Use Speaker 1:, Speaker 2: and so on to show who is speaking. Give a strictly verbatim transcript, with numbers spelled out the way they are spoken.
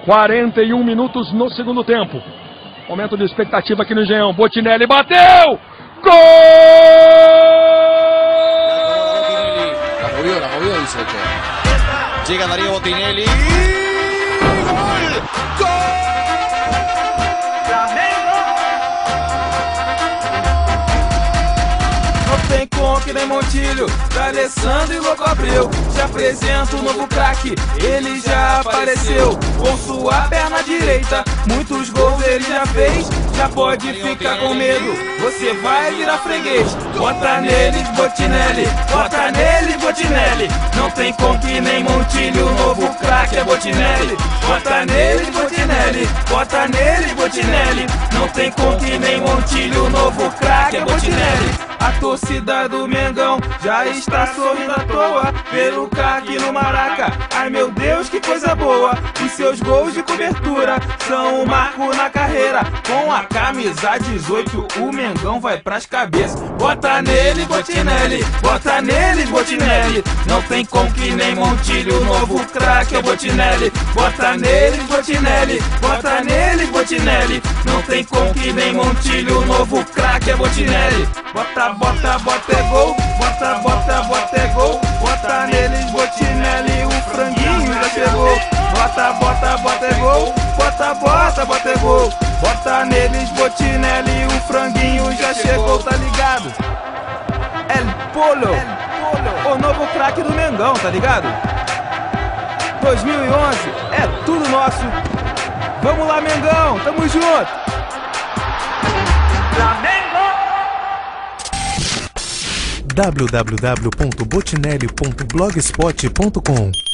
Speaker 1: quarenta e um minutos no segundo tempo. Momento de expectativa aqui no Engenhão. Botinelli bateu! Gol!
Speaker 2: La movió, la movió, dice que. Llega Darío Botinelli. ¡Gol! ¡Gol!
Speaker 3: Não tem como que nem Montilho, D'Alessandro e Louco Abreu. Te apresento o novo craque, ele já apareceu. Com sua perna direita, muitos gols ele já fez. Já pode ficar com medo, você vai virar freguês. Bota neles, Botinelli, bota neles, Botinelli. Não tem como que nem Montilho, o novo craque é Botinelli. Bota neles, Botinelli, bota neles, Botinelli. Não tem como que nem Montilho, o novo craque é Botinelli. A torcida do Mengão já está sorrindo à toa pelo craque no Maraca. Ai meu Deus, que coisa boa! Os seus gols de cobertura são um marco na carreira. Com a camisa dezoito, o Mengão vai pras cabeças. Bota nele, Botinelli, bota nele, Botinelli. Não tem como que nem Montilho, o novo craque é Botinelli. Bota nele, Botinelli, bota nele, Botinelli. Não tem como que nem Montilho, o novo craque é Botinelli. Bota, bota, bota é gol, bota, bota, bota é gol. Bota neles, Botinelli, o franguinho já chegou. Bota, bota, bota é gol, bota, bota, bota é gol. Bota neles, Botinelli, o franguinho já chegou, tá ligado? El Polo, o novo craque do Mengão, tá ligado? dois mil e onze é tudo nosso. Vamos lá, Mengão, tamo junto.
Speaker 4: w w w ponto botinelli ponto blogspot ponto com